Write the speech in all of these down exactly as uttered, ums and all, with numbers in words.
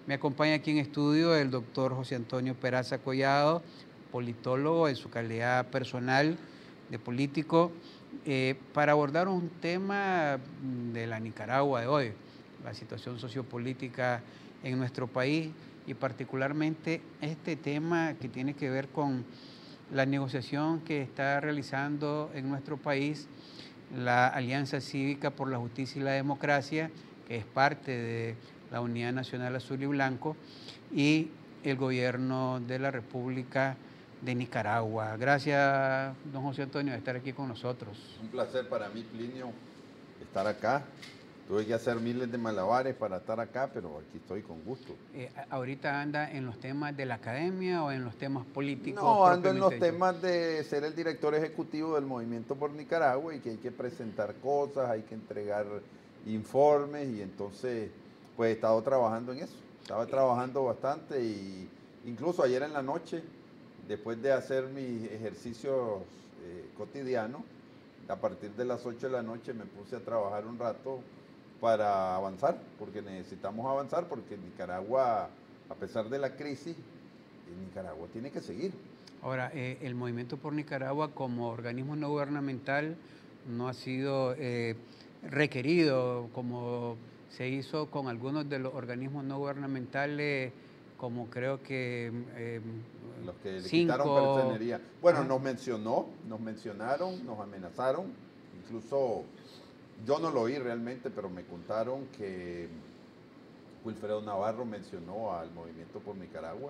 Me acompaña aquí en estudio el doctor José Antonio Peraza Collado, politólogo en su calidad personal de político, eh, para abordar un tema de la Nicaragua de hoy, la situación sociopolítica en nuestro país y particularmente este tema que tiene que ver con la negociación que está realizando en nuestro país la Alianza Cívica por la Justicia y la Democracia, que es parte de la Unidad Nacional Azul y Blanco, y el gobierno de la República de Nicaragua. Gracias, don José Antonio, de estar aquí con nosotros. Un placer para mí, Plinio, estar acá. Tuve que hacer miles de malabares para estar acá, pero aquí estoy con gusto. Eh, ¿Ahorita anda en los temas de la academia o en los temas políticos No, ando en propiamente los dicho? temas de ser el director ejecutivo del Movimiento por Nicaragua y que hay que presentar cosas, hay que entregar informes y entonces pues he estado trabajando en eso. Estaba trabajando bastante y incluso ayer en la noche, después de hacer mis ejercicios eh, cotidianos, a partir de las ocho de la noche me puse a trabajar un rato para avanzar, porque necesitamos avanzar, porque Nicaragua, a pesar de la crisis, Nicaragua tiene que seguir. Ahora, eh, el Movimiento por Nicaragua como organismo no gubernamental no ha sido eh, requerido como se hizo con algunos de los organismos no gubernamentales, como creo que eh, Los que le quitaron cinco. personería. Bueno, Ajá. nos mencionó, nos mencionaron, nos amenazaron, incluso yo no lo oí realmente, pero me contaron que Wilfredo Navarro mencionó al Movimiento por Nicaragua.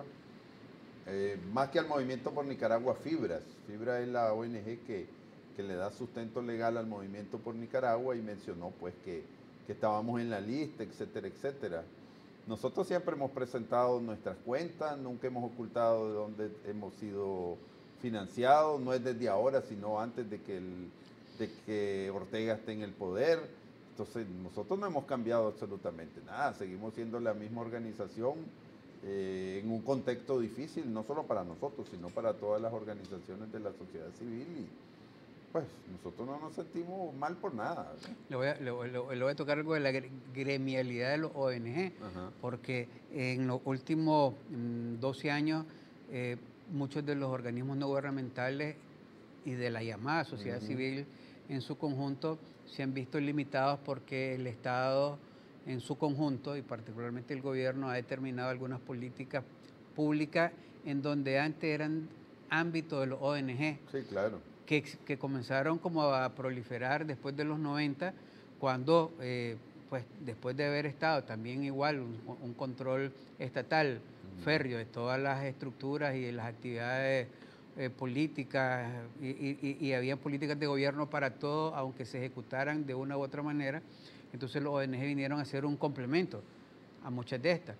Eh, más que al Movimiento por Nicaragua, Fibras. Fibra es la O N G que, que le da sustento legal al Movimiento por Nicaragua y mencionó pues que, que estábamos en la lista, etcétera, etcétera. Nosotros siempre hemos presentado nuestras cuentas, nunca hemos ocultado de dónde hemos sido financiados, no es desde ahora, sino antes de que, el, de que Ortega esté en el poder. Entonces nosotros no hemos cambiado absolutamente nada, seguimos siendo la misma organización eh, en un contexto difícil, no solo para nosotros, sino para todas las organizaciones de la sociedad civil y pues nosotros no nos sentimos mal por nada, ¿verdad? Le voy, a, le, voy, le voy a tocar algo de la gremialidad de los O N G, Ajá. porque en los últimos mmm, doce años eh, muchos de los organismos no gubernamentales y de la llamada sociedad uh-huh. civil en su conjunto se han visto limitados porque el Estado en su conjunto y particularmente el gobierno ha determinado algunas políticas públicas en donde antes eran ámbitos de los O N G. Sí, claro. Que, que comenzaron como a proliferar después de los noventa, cuando eh, pues después de haber estado también igual un, un control estatal uh-huh. férreo de todas las estructuras y de las actividades eh, políticas y, y, y había políticas de gobierno para todo, aunque se ejecutaran de una u otra manera, entonces los O N G vinieron a ser un complemento a muchas de estas.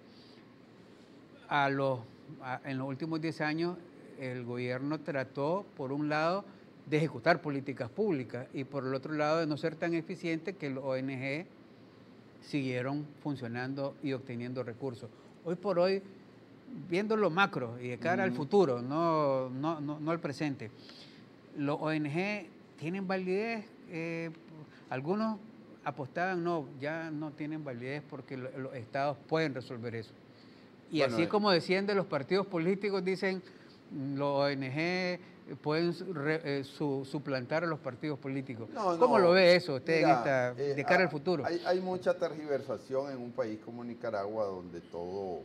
A los, a, en los últimos diez años el gobierno trató, por un lado, de ejecutar políticas públicas y por el otro lado de no ser tan eficiente que los O N G siguieron funcionando y obteniendo recursos. Hoy por hoy, viendo lo macro y de cara uh-huh. al futuro, no, no, no, no al presente, los O N G tienen validez, eh, algunos apostaban, no, ya no tienen validez porque lo, los estados pueden resolver eso. Y bueno, así como decían de los partidos políticos, dicen los O N G pueden re, eh, su, suplantar a los partidos políticos. No, ¿Cómo no, lo ve eso usted mira, en esta, de cara eh, al futuro? Hay, hay mucha tergiversación en un país como Nicaragua donde todo,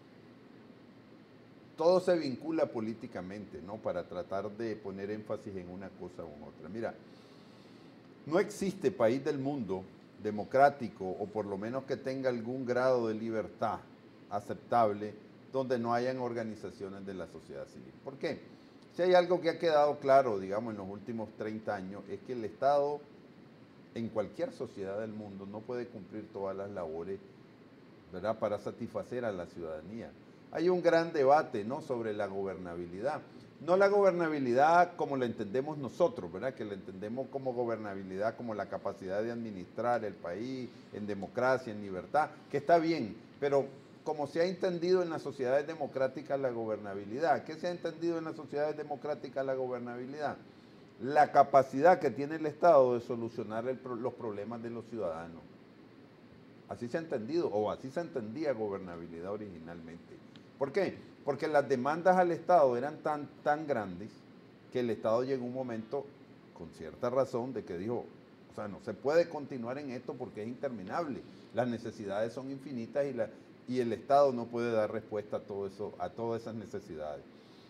todo se vincula políticamente, ¿no? Para tratar de poner énfasis en una cosa u otra. Mira, no existe país del mundo democrático o por lo menos que tenga algún grado de libertad aceptable donde no hayan organizaciones de la sociedad civil. ¿Por qué? Si hay algo que ha quedado claro, digamos, en los últimos treinta años, es que el Estado en cualquier sociedad del mundo no puede cumplir todas las labores, ¿verdad?, para satisfacer a la ciudadanía. Hay un gran debate, ¿no?, sobre la gobernabilidad. No la gobernabilidad como la entendemos nosotros, ¿verdad?, que la entendemos como gobernabilidad, como la capacidad de administrar el país en democracia, en libertad, que está bien, pero como se ha entendido en las sociedades democráticas la gobernabilidad. ¿Qué se ha entendido en las sociedades democráticas la gobernabilidad? La capacidad que tiene el Estado de solucionar el, los problemas de los ciudadanos. Así se ha entendido, o así se entendía gobernabilidad originalmente. ¿Por qué? Porque las demandas al Estado eran tan, tan grandes que el Estado llegó un momento, con cierta razón, de que dijo, o sea, no se puede continuar en esto porque es interminable. Las necesidades son infinitas y, la, y el Estado no puede dar respuesta a, todo eso, a todas esas necesidades.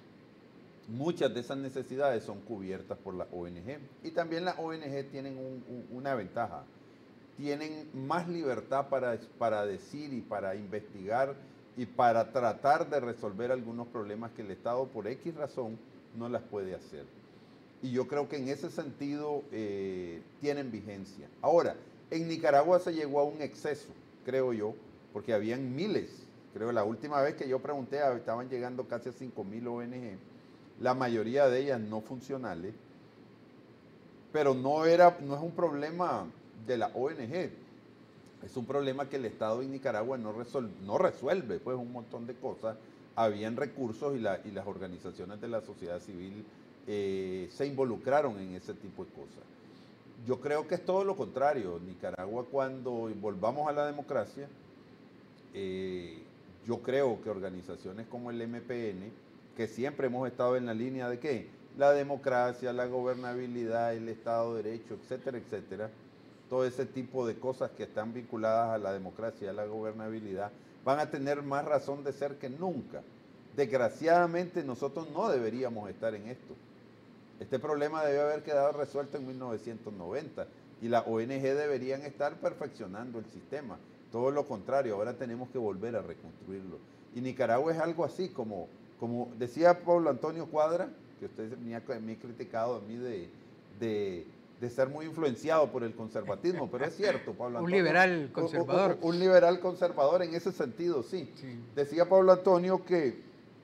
Muchas de esas necesidades son cubiertas por la O N G. Y también las O N G tienen un, un, una ventaja. Tienen más libertad para, para decir y para investigar y para tratar de resolver algunos problemas que el Estado, por X razón, no las puede hacer. Y yo creo que en ese sentido eh, tienen vigencia. Ahora, en Nicaragua se llegó a un exceso, creo yo, porque habían miles. Creo que la última vez que yo pregunté, estaban llegando casi a cinco mil O N G. La mayoría de ellas no funcionales, pero no, era, no es un problema de la O N G, es un problema que el Estado en Nicaragua no, resol, no resuelve, pues un montón de cosas, habían recursos y, la, y las organizaciones de la sociedad civil eh, se involucraron en ese tipo de cosas. Yo creo que es todo lo contrario. Nicaragua, cuando volvamos a la democracia, eh, yo creo que organizaciones como el M P N, que siempre hemos estado en la línea de ¿qué? La democracia, la gobernabilidad, el Estado de Derecho, etcétera, etcétera, todo ese tipo de cosas que están vinculadas a la democracia y a la gobernabilidad, van a tener más razón de ser que nunca. Desgraciadamente nosotros no deberíamos estar en esto. Este problema debió haber quedado resuelto en mil novecientos noventa y las O N G deberían estar perfeccionando el sistema. Todo lo contrario, ahora tenemos que volver a reconstruirlo. Y Nicaragua es algo así, como, como decía Pablo Antonio Cuadra, que usted me ha, me ha criticado a mí de, de, de ser muy influenciado por el conservatismo, pero es cierto, Pablo Antonio. Un liberal conservador. Un, un, un liberal conservador en ese sentido, sí. sí. Decía Pablo Antonio que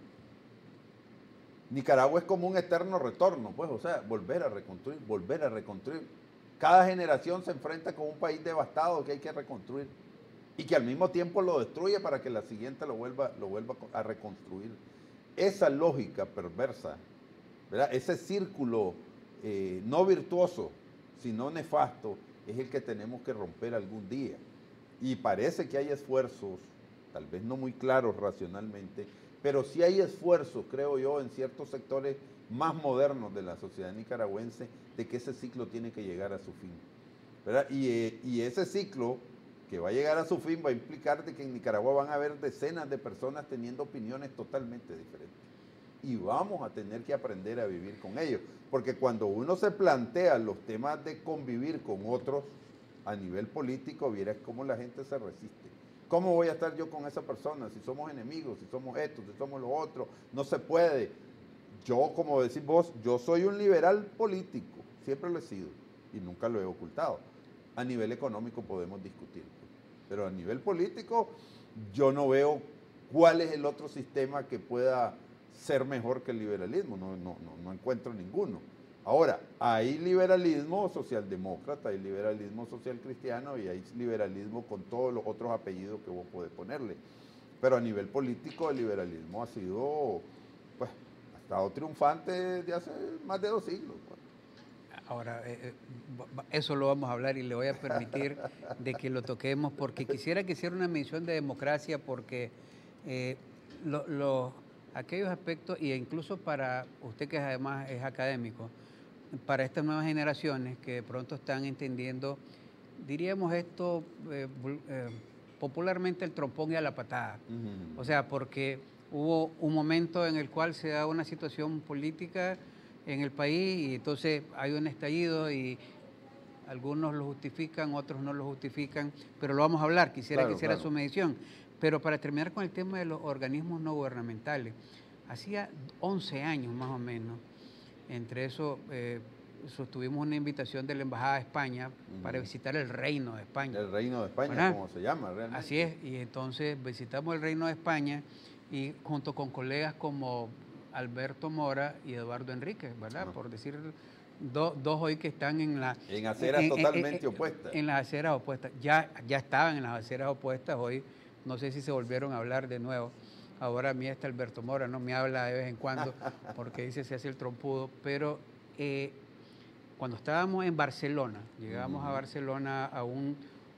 Nicaragua es como un eterno retorno, pues, o sea, volver a reconstruir, volver a reconstruir. Cada generación se enfrenta con un país devastado que hay que reconstruir y que al mismo tiempo lo destruye para que la siguiente lo vuelva, lo vuelva a reconstruir. Esa lógica perversa, ¿verdad? Ese círculo eh, no virtuoso, sino nefasto, es el que tenemos que romper algún día. Y parece que hay esfuerzos, tal vez no muy claros racionalmente, pero sí hay esfuerzos, creo yo, en ciertos sectores más modernos de la sociedad nicaragüense, de que ese ciclo tiene que llegar a su fin, ¿verdad? Y, eh, y ese ciclo que va a llegar a su fin va a implicar de que en Nicaragua van a haber decenas de personas teniendo opiniones totalmente diferentes. Y vamos a tener que aprender a vivir con ellos, porque cuando uno se plantea los temas de convivir con otros a nivel político, vieras cómo la gente se resiste. ¿Cómo voy a estar yo con esa persona si somos enemigos, si somos esto, si somos lo otro? No se puede. Yo, como decís vos, yo soy un liberal político, siempre lo he sido y nunca lo he ocultado. A nivel económico podemos discutir, pero a nivel político yo no veo cuál es el otro sistema que pueda ser mejor que el liberalismo, no, no, no, no encuentro ninguno. Ahora, hay liberalismo socialdemócrata, hay liberalismo social cristiano y hay liberalismo con todos los otros apellidos que vos podés ponerle. Pero a nivel político el liberalismo ha sido, pues, ha estado triunfante desde hace más de dos siglos. Pues. Ahora, eh, eso lo vamos a hablar y le voy a permitir de que lo toquemos porque quisiera que hiciera una mención de democracia porque eh, lo, lo, aquellos aspectos, e incluso para usted que además es académico, para estas nuevas generaciones que de pronto están entendiendo, diríamos esto eh, eh, popularmente el trompón y a la patada. Uh-huh. O sea, porque hubo un momento en el cual se da una situación política en el país y entonces hay un estallido y algunos lo justifican, otros no lo justifican, pero lo vamos a hablar, quisiera claro, que hiciera claro. su medición. Pero para terminar con el tema de los organismos no gubernamentales, hacía once años más o menos, entre eso eh, sostuvimos una invitación de la Embajada de España uh-huh. para visitar el Reino de España. El Reino de España, ¿verdad? Como se llama realmente. Así es, y entonces visitamos el Reino de España y junto con colegas como Alberto Mora y Eduardo Enríquez, ¿verdad? Uh-huh. Por decir do, dos hoy que están en la... En aceras en, totalmente en, en, opuestas. En las aceras opuestas. Ya, ya estaban en las aceras opuestas, hoy no sé si se volvieron a hablar de nuevo. Ahora a mí está Alberto Mora, no me habla de vez en cuando porque dice se hace el trompudo, pero eh, cuando estábamos en Barcelona, llegamos uh-huh. a Barcelona a un,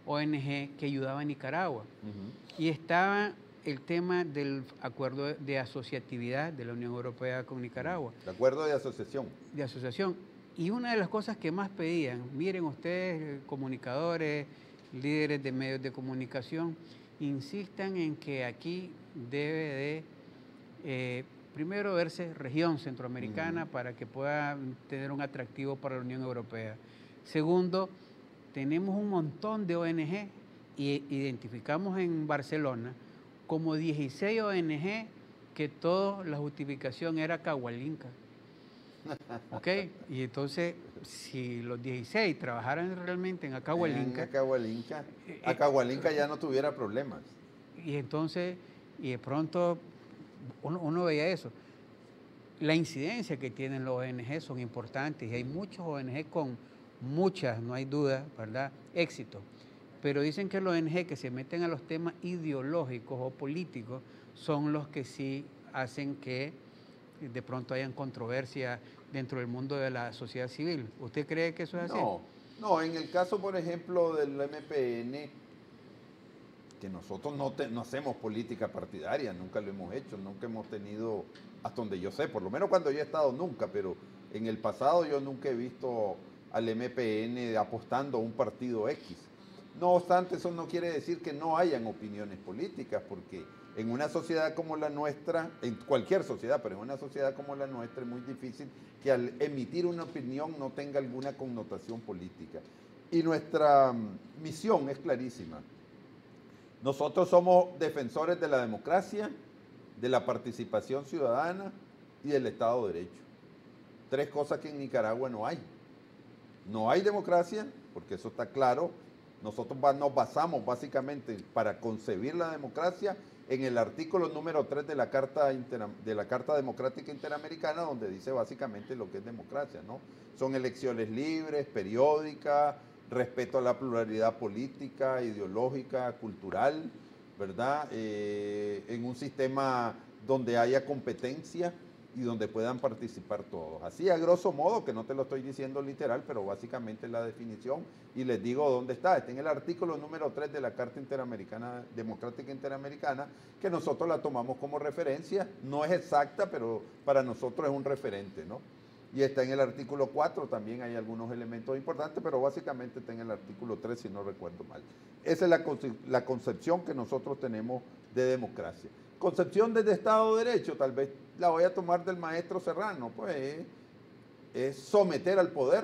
O N G que ayudaba a Nicaragua. Uh-huh. Y estaba el tema del acuerdo de asociatividad de la Unión Europea con Nicaragua. El acuerdo de asociación. De asociación. Y una de las cosas que más pedían, miren ustedes, comunicadores, líderes de medios de comunicación, insistan en que aquí debe de, eh, primero, verse región centroamericana uh-huh. para que pueda tener un atractivo para la Unión Europea. Segundo, tenemos un montón de O N G y identificamos en Barcelona como dieciséis O N G que toda la justificación era Cahualinca. ¿Ok? Y entonces, si los dieciséis trabajaran realmente en Acahualinca... En Acahualinca, Acahualinca ya no tuviera problemas. Y entonces, y de pronto, uno, uno veía eso. La incidencia que tienen los O N G son importantes y hay muchos O N G con muchas, no hay duda, ¿verdad?, éxito. Pero dicen que los O N G que se meten a los temas ideológicos o políticos son los que sí hacen que de pronto hayan controversia dentro del mundo de la sociedad civil. ¿Usted cree que eso es así? No, no, en el caso, por ejemplo, del M P N, que nosotros no, te, no hacemos política partidaria, nunca lo hemos hecho, nunca hemos tenido, hasta donde yo sé, por lo menos cuando yo he estado nunca, pero en el pasado yo nunca he visto al M P N apostando a un partido X. No obstante, eso no quiere decir que no hayan opiniones políticas, porque en una sociedad como la nuestra, en cualquier sociedad, pero en una sociedad como la nuestra es muy difícil que al emitir una opinión no tenga alguna connotación política. Y nuestra misión es clarísima. Nosotros somos defensores de la democracia, de la participación ciudadana y del Estado de Derecho. Tres cosas que en Nicaragua no hay. No hay democracia, porque eso está claro. Nosotros nos basamos básicamente para concebir la democracia en el artículo número tres de la Carta, Intera, de la Carta Democrática Interamericana, donde dice básicamente lo que es democracia, ¿no? Son elecciones libres, periódicas, respeto a la pluralidad política, ideológica, cultural, ¿verdad? Eh, en un sistema donde haya competencia y donde puedan participar todos. Así a grosso modo, que no te lo estoy diciendo literal, pero básicamente la definición, y les digo dónde está. Está en el artículo número tres de la Carta Interamericana, Democrática Interamericana, que nosotros la tomamos como referencia. No es exacta, pero para nosotros es un referente, ¿no? Y está en el artículo cuatro, también hay algunos elementos importantes, pero básicamente está en el artículo tres, si no recuerdo mal. Esa es la, la concepción que nosotros tenemos de democracia. Concepción desde Estado de Derecho, tal vez la voy a tomar del maestro Serrano, pues es, es someter al poder,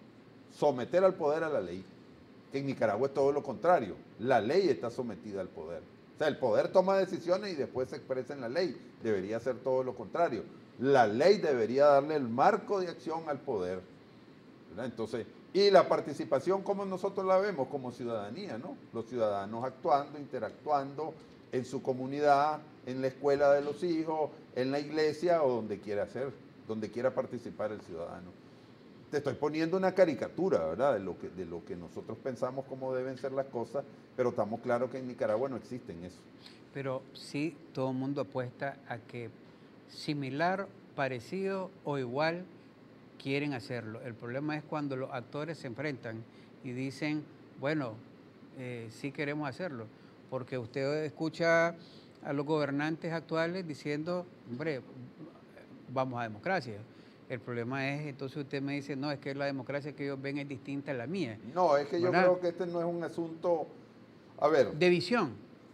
someter al poder a la ley. Que en Nicaragua es todo lo contrario, la ley está sometida al poder. O sea, el poder toma decisiones y después se expresa en la ley, debería ser todo lo contrario. La ley debería darle el marco de acción al poder, ¿verdad? Entonces, y la participación, como nosotros la vemos, como ciudadanía, ¿no? Los ciudadanos actuando, interactuando en su comunidad, en la escuela de los hijos, en la iglesia o donde quiera hacer, donde quiera participar el ciudadano. Te estoy poniendo una caricatura, ¿verdad?, de lo que, de lo que nosotros pensamos cómo deben ser las cosas, pero estamos claros que en Nicaragua no existen eso. Pero sí, todo el mundo apuesta a que similar, parecido o igual quieren hacerlo. El problema es cuando los actores se enfrentan y dicen, bueno, eh, sí queremos hacerlo. Porque usted escucha a los gobernantes actuales diciendo, hombre, vamos a democracia. El problema es, entonces usted me dice, no, es que la democracia que ellos ven es distinta a la mía. No, es que ¿verdad? Yo creo que este no es un asunto, a ver. De visión.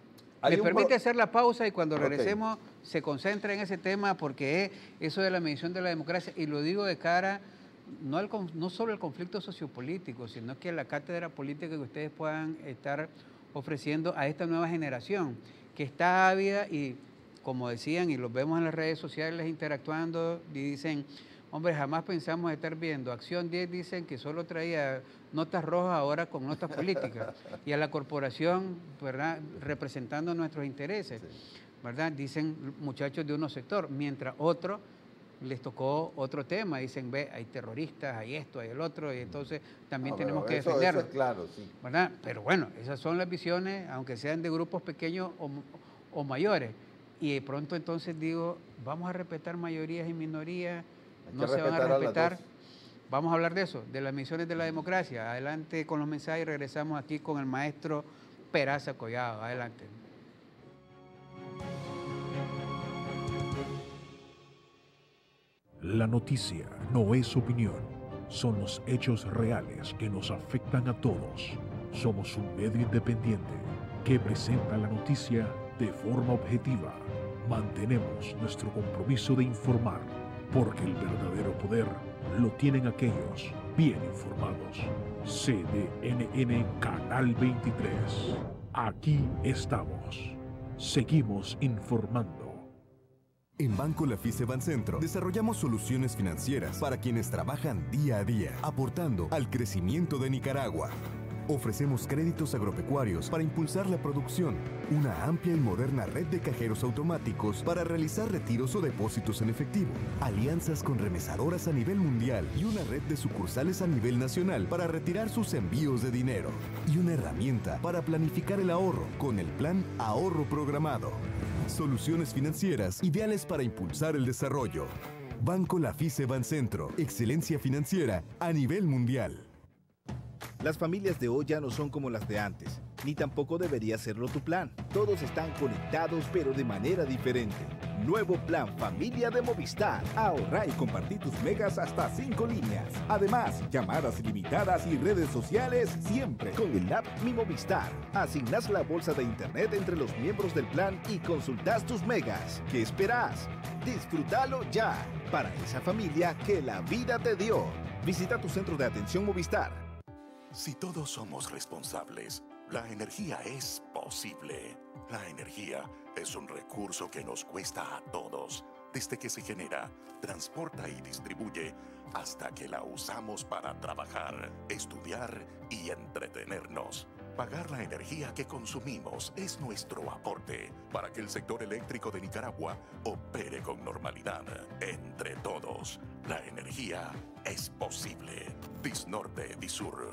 Me permite hacer la pausa y cuando regresemos okay. se concentra en ese tema porque es eso de la medición de la democracia, y lo digo de cara no, al, no solo al conflicto sociopolítico, sino que a la cátedra política que ustedes puedan estar ofreciendo a esta nueva generación que está ávida y, como decían, y los vemos en las redes sociales interactuando, y dicen, hombre, jamás pensamos estar viendo. Acción diez dicen que solo traía notas rojas, ahora con notas políticas. Y a la corporación, ¿verdad?, representando nuestros intereses, ¿verdad?, dicen muchachos de uno sector, mientras otros les tocó otro tema, dicen, ve, hay terroristas, hay esto, hay el otro, y entonces también no, tenemos que eso, defenderlo. Eso es claro, sí. ¿Verdad? Pero bueno, esas son las visiones, aunque sean de grupos pequeños o, o mayores. Y de pronto entonces digo, vamos a respetar mayorías y minorías, no se van a respetar. Vamos a hablar de eso, de las misiones de la democracia. Adelante con los mensajes y regresamos aquí con el maestro Peraza Collado. Adelante. La noticia no es opinión, son los hechos reales que nos afectan a todos. Somos un medio independiente que presenta la noticia de forma objetiva. Mantenemos nuestro compromiso de informar, porque el verdadero poder lo tienen aquellos bien informados. C D N N Canal veintitrés. Aquí estamos. Seguimos informando. En Banco Lafice Bancentro desarrollamos soluciones financieras para quienes trabajan día a día, aportando al crecimiento de Nicaragua. Ofrecemos créditos agropecuarios para impulsar la producción, una amplia y moderna red de cajeros automáticos para realizar retiros o depósitos en efectivo, alianzas con remesadoras a nivel mundial y una red de sucursales a nivel nacional para retirar sus envíos de dinero, y una herramienta para planificar el ahorro con el Plan Ahorro Programado. Soluciones financieras ideales para impulsar el desarrollo. Banco Lafice Bancentro, excelencia financiera a nivel mundial. Las familias de hoy ya no son como las de antes, ni tampoco debería serlo tu plan. Todos están conectados, pero de manera diferente. Nuevo plan Familia de Movistar. Ahorra y compartí tus megas hasta cinco líneas. Además, llamadas ilimitadas y redes sociales siempre con el app Mi Movistar. Asignas la bolsa de internet entre los miembros del plan y consultas tus megas. ¿Qué esperas? Disfrútalo ya. Para esa familia que la vida te dio. Visita tu centro de atención Movistar. Si todos somos responsables, la energía es posible. La energía es un recurso que nos cuesta a todos, desde que se genera, transporta y distribuye, hasta que la usamos para trabajar, estudiar y entretenernos. Pagar la energía que consumimos es nuestro aporte para que el sector eléctrico de Nicaragua opere con normalidad. Entre todos, la energía es posible. Disnorte, Disur.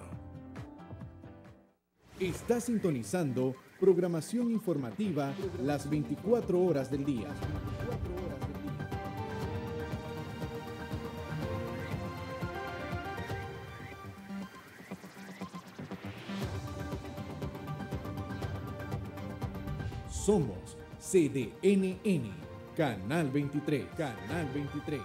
Está sintonizando programación informativa las veinticuatro horas del día. Somos C D N N, Canal veintitrés, Canal veintitrés.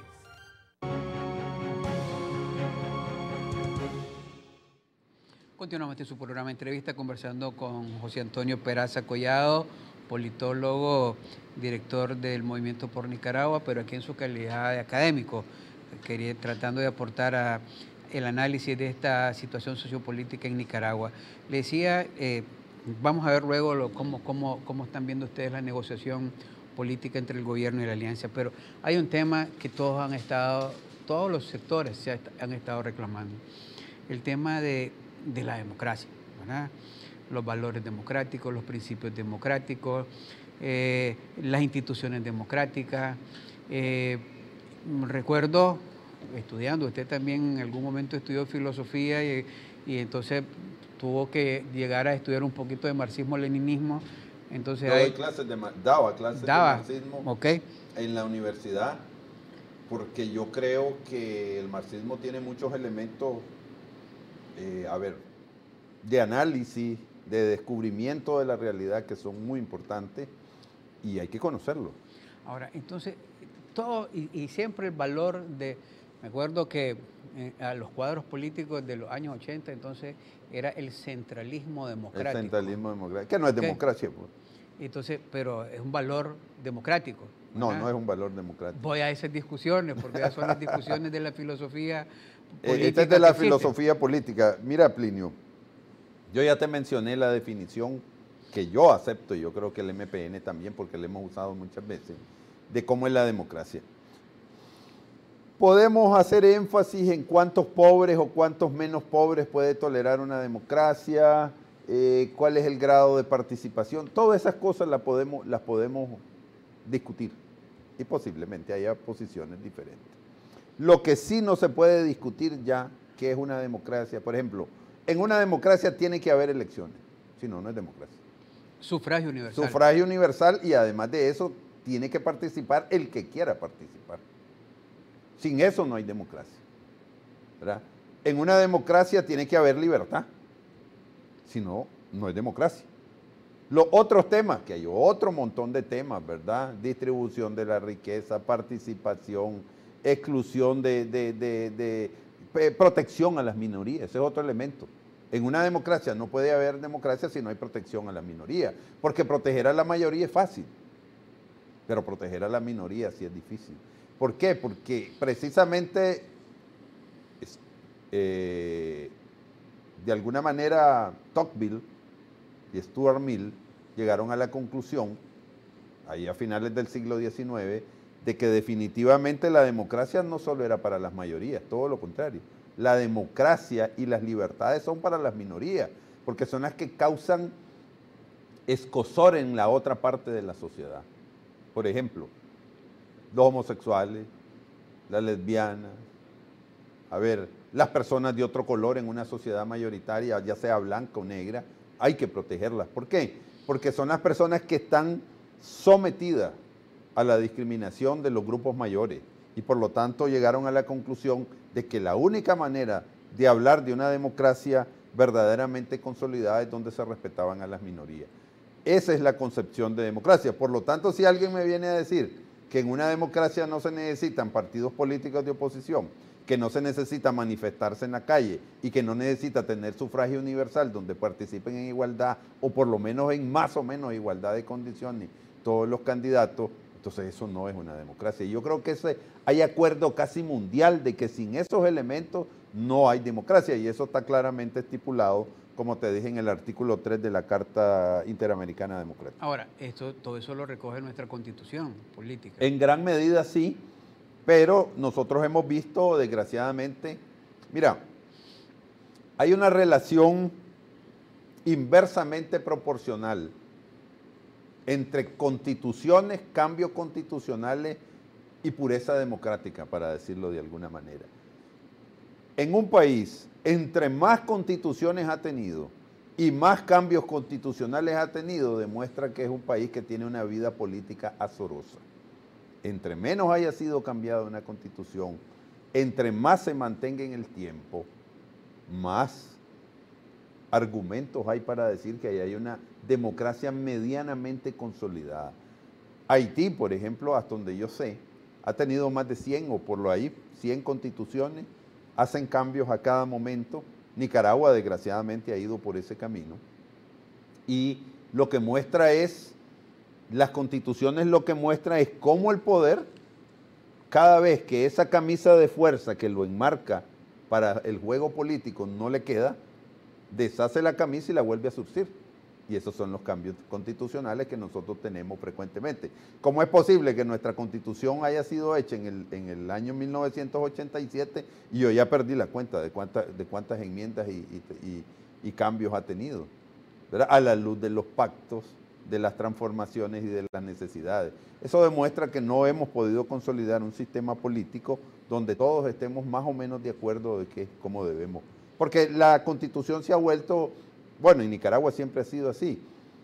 Continuamos este su programa Entrevista conversando con José Antonio Peraza Collado, politólogo, director del Movimiento por Nicaragua, pero aquí en su calidad de académico, quería, tratando de aportar a el análisis de esta situación sociopolítica en Nicaragua. Le decía, eh, vamos a ver luego lo, cómo, cómo, cómo están viendo ustedes la negociación política entre el gobierno y la alianza, pero hay un tema que todos han estado, todos los sectores se han estado reclamando, el tema de de la democracia, ¿verdad? Los valores democráticos, los principios democráticos, eh, las instituciones democráticas. Eh, recuerdo, estudiando, usted también en algún momento estudió filosofía y, y entonces tuvo que llegar a estudiar un poquito de marxismo-leninismo. Entonces, Doy hay, clases de, daba clases daba, de marxismo okay. en la universidad, porque yo creo que el marxismo tiene muchos elementos, eh, a ver, de análisis, de descubrimiento de la realidad que son muy importantes y hay que conocerlo. Ahora, entonces, todo, y, y siempre el valor de, me acuerdo que eh, a los cuadros políticos de los años ochenta, entonces, era el centralismo democrático. El centralismo democrático, que no es okay. democracia. Pues. Entonces, pero es un valor democrático. No, ¿verdad? No es un valor democrático. Voy a esas discusiones, porque ya son las discusiones de la filosofía política. Eh, esta es de la filosofía política. Mira, Plinio, yo ya te mencioné la definición que yo acepto, y yo creo que el M P N también, porque la hemos usado muchas veces, de cómo es la democracia. Podemos hacer énfasis en cuántos pobres o cuántos menos pobres puede tolerar una democracia, eh, cuál es el grado de participación, todas esas cosas las podemos, las podemos discutir y posiblemente haya posiciones diferentes. Lo que sí no se puede discutir ya, que es una democracia, por ejemplo, en una democracia tiene que haber elecciones, si no, no es democracia. Sufragio universal. Sufragio universal y además de eso tiene que participar el que quiera participar. Sin eso no hay democracia. ¿verdad? En una democracia tiene que haber libertad, si no, no es democracia. Los otros temas, que hay otro montón de temas, ¿verdad? Distribución de la riqueza, participación, exclusión de, de, de, de, de protección a las minorías, ese es otro elemento. En una democracia no puede haber democracia si no hay protección a la minoría, porque proteger a la mayoría es fácil, pero proteger a la minoría sí es difícil. ¿Por qué? Porque precisamente, eh, de alguna manera, Tocqueville y Stuart Mill llegaron a la conclusión, ahí a finales del siglo diecinueve, de que definitivamente la democracia no solo era para las mayorías, todo lo contrario. La democracia y las libertades son para las minorías, porque son las que causan escozor en la otra parte de la sociedad. Por ejemplo, los homosexuales, las lesbianas, a ver, las personas de otro color en una sociedad mayoritaria, ya sea blanca o negra, hay que protegerlas. ¿Por qué? Porque son las personas que están sometidas a la discriminación de los grupos mayores y por lo tanto llegaron a la conclusión de que la única manera de hablar de una democracia verdaderamente consolidada es donde se respetaban a las minorías. Esa es la concepción de democracia. Por lo tanto, si alguien me viene a decir que en una democracia no se necesitan partidos políticos de oposición, que no se necesita manifestarse en la calle y que no necesita tener sufragio universal donde participen en igualdad o por lo menos en más o menos igualdad de condiciones todos los candidatos, entonces eso no es una democracia. Y yo creo que ese, hay acuerdo casi mundial de que sin esos elementos no hay democracia y eso está claramente estipulado, como te dije, en el artículo tres de la Carta Interamericana Democrática. Ahora, esto, todo eso lo recoge nuestra Constitución política. En gran medida sí, pero nosotros hemos visto, desgraciadamente, mira, hay una relación inversamente proporcional entre constituciones, cambios constitucionales y pureza democrática, para decirlo de alguna manera. En un país, entre más constituciones ha tenido y más cambios constitucionales ha tenido, demuestra que es un país que tiene una vida política azorosa. Entre menos haya sido cambiada una constitución, entre más se mantenga en el tiempo, más argumentos hay para decir que ahí hay una democracia medianamente consolidada. Haití, por ejemplo, hasta donde yo sé, ha tenido más de cien o por lo ahí, cien constituciones, hacen cambios a cada momento. Nicaragua, desgraciadamente, ha ido por ese camino. Y lo que muestra es, las constituciones lo que muestra es cómo el poder, cada vez que esa camisa de fuerza que lo enmarca para el juego político no le queda, deshace la camisa y la vuelve a surcir. Y esos son los cambios constitucionales que nosotros tenemos frecuentemente. ¿Cómo es posible que nuestra constitución haya sido hecha en el, en el año mil novecientos ochenta y siete y yo ya perdí la cuenta de, cuánta, de cuántas enmiendas y, y, y, y cambios ha tenido, ¿verdad? A la luz de los pactos, de las transformaciones y de las necesidades? Eso demuestra que no hemos podido consolidar un sistema político donde todos estemos más o menos de acuerdo de qué es cómo debemos. Porque la Constitución se ha vuelto, bueno, en Nicaragua siempre ha sido así,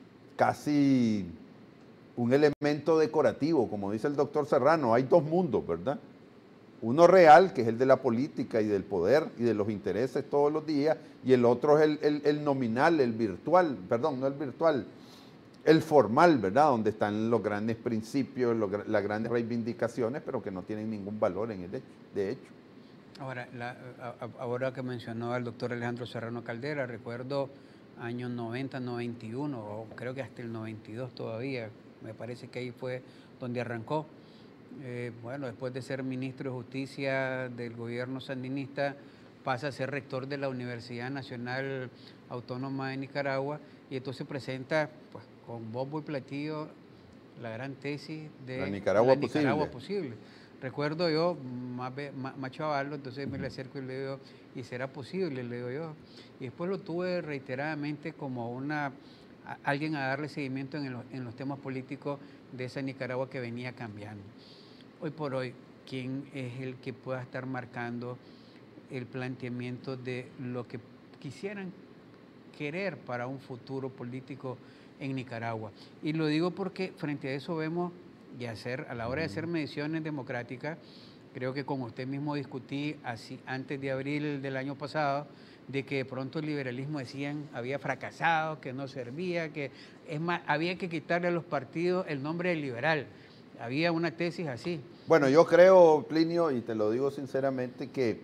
casi un elemento decorativo, como dice el doctor Serrano. Hay dos mundos, ¿verdad? Uno real, que es el de la política y del poder y de los intereses todos los días, y el otro es el, el, el nominal, el virtual, perdón, no el virtual, el formal, ¿verdad? Donde están los grandes principios, los, las grandes reivindicaciones, pero que no tienen ningún valor en el hecho, de hecho. Ahora, la, ahora que mencionó al doctor Alejandro Serrano Caldera, recuerdo años noventa, noventa y uno, o creo que hasta el noventa y dos todavía, me parece que ahí fue donde arrancó. Eh, bueno, después de ser ministro de Justicia del gobierno sandinista, pasa a ser rector de la Universidad Nacional Autónoma de Nicaragua y entonces presenta, pues, con bombo y platillo la gran tesis de la Nicaragua, la posible. Nicaragua posible. Recuerdo yo, más, más, más chavalo, entonces me le acerco y le digo, ¿y será posible? Le digo yo. Y después lo tuve reiteradamente como una, a, alguien a darle seguimiento en, el, en los temas políticos de esa Nicaragua que venía cambiando. Hoy por hoy, ¿quién es el que pueda estar marcando el planteamiento de lo que quisieran querer para un futuro político en Nicaragua? Y lo digo porque frente a eso vemos, y hacer, a la hora de hacer mediciones democráticas, creo que con usted mismo discutí así, antes de abril del año pasado, de que de pronto el liberalismo, decían, había fracasado, que no servía, que es más, había que quitarle a los partidos el nombre de liberal. Había una tesis así. Bueno, yo creo, Plinio, y te lo digo sinceramente, que